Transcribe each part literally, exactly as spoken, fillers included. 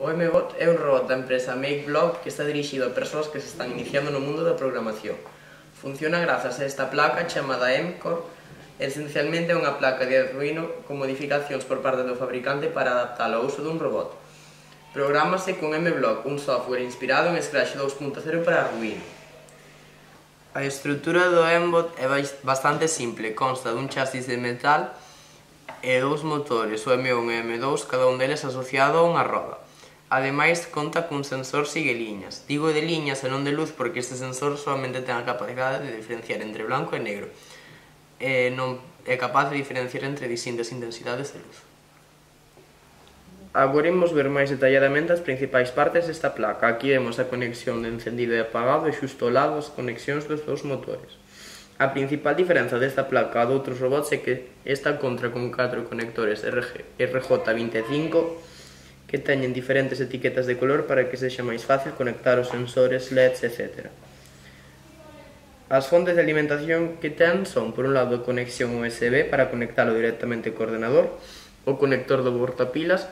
O M-Bot é un robot da empresa MakeBlock que está dirixido a persoas que se están iniciando no mundo da programación. Funciona grazas a esta placa chamada M-Core. Esencialmente é unha placa de Arduino con modificacións por parte do fabricante para adaptala ao uso dun robot. Prográmase con M-Block, un software inspirado en Scratch dos punto cero para Arduino. A estrutura do M-Bot é bastante simple, consta dun chasis de metal e dous motores, o M un e M dous, cada un deles asociado a unha roda. Ademais, conta cun sensor sigue liñas. Digo de liñas e non de luz porque este sensor solamente ten a capacidade de diferenciar entre blanco e negro. E non é capaz de diferenciar entre distintas intensidades de luz. Agora imos ver máis detalladamente as principais partes desta placa. Aquí vemos a conexión de encendido e apagado e xusto ao lado as conexións dos dous motores. A principal diferenza desta placa de outros robots é que esta conta con catro conectores R J vinte e cinco que teñen diferentes etiquetas de color para que sexa máis fácil conectar os sensores, L E Ds, etcétera. As fontes de alimentación que ten son, por un lado, a conexión U S B para conectalo directamente co ordenador, o conector do portapilas,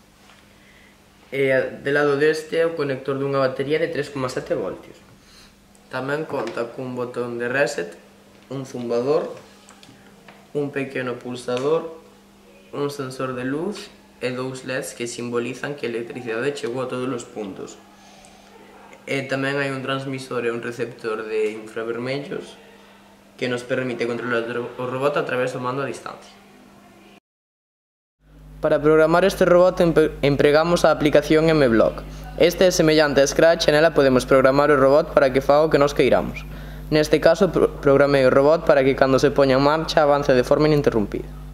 e de lado deste o conector dunha batería de tres coma sete voltios. Tamén conta cun botón de reset, un zumbador, un pequeno pulsador, un sensor de luz e dous L E Ds que simbolizan que a electricidade chegou a todos os puntos. E tamén hai un transmisor e un receptor de infravermellos que nos permite controlar o robot a través do mando a distancia. Para programar este robot empregamos a aplicación M-Block. Este é semellante a Scratch e nela podemos programar o robot para que faga o que nos queiramos. Neste caso, programei o robot para que cando se poña en marcha avance de forma ininterrumpida.